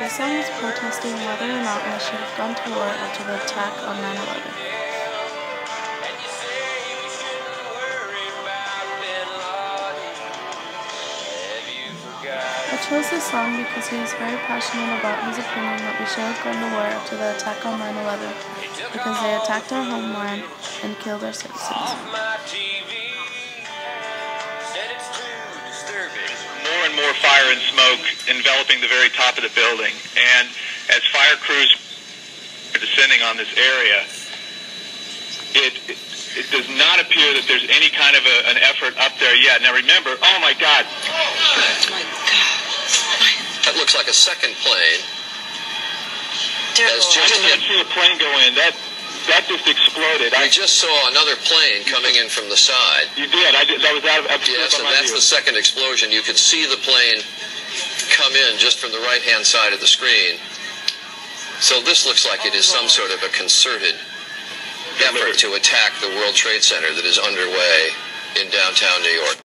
The song is protesting whether or not we should have gone to war after the attack on 9/11. I chose this song because he is very passionate about his opinion that we should have gone to war after the attack on 9/11 because they attacked our homeland and killed our citizens. More and more fire and smoke enveloping the very top of the building, and as fire crews are descending on this area, it does not appear that there's any kind of an effort up there yet. Now remember, oh my God. Oh my God. That looks like a second plane. I did not see a plane go in. That just exploded. We just saw another plane coming in from the side. You did. That was out of yes, and that's the second explosion. You could see the plane come in just from the right-hand side of the screen. So this looks like it is some sort of a concerted effort to attack the World Trade Center that is underway in downtown New York.